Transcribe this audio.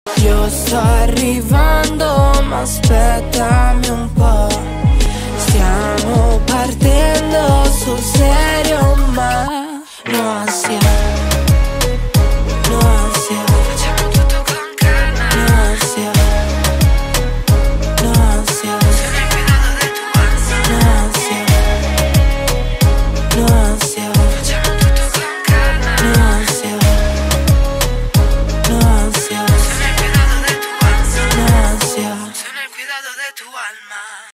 Io sto arrivando, ma aspettami un po'. Stiamo partendo